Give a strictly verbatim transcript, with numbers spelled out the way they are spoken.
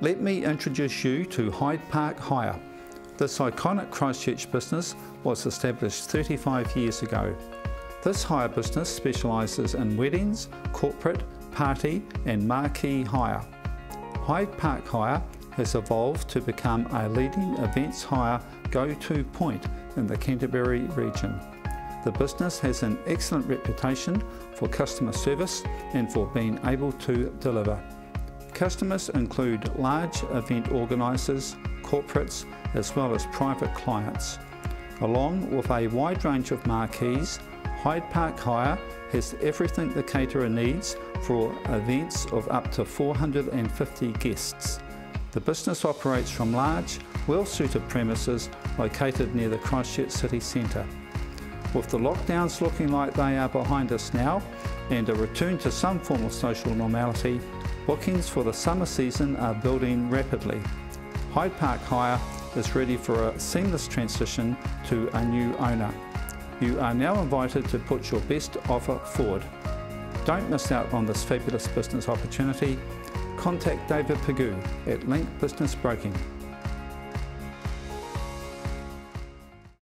Let me introduce you to Hyde Park Hire. This iconic Christchurch business was established thirty-five years ago. This hire business specialises in weddings, corporate, party and marquee hire. Hyde Park Hire has evolved to become a leading events hire go-to point in the Canterbury region. The business has an excellent reputation for customer service and for being able to deliver. Customers include large event organisers, corporates, as well as private clients. Along with a wide range of marquees, Hyde Park Hire has everything the caterer needs for events of up to four hundred fifty guests. The business operates from large, well-suited premises located near the Christchurch city centre. With the lockdowns looking like they are behind us now and a return to some form of social normality, bookings for the summer season are building rapidly. Hyde Park Hire is ready for a seamless transition to a new owner. You are now invited to put your best offer forward. Don't miss out on this fabulous business opportunity. Contact David Pigou at Link Business Broking.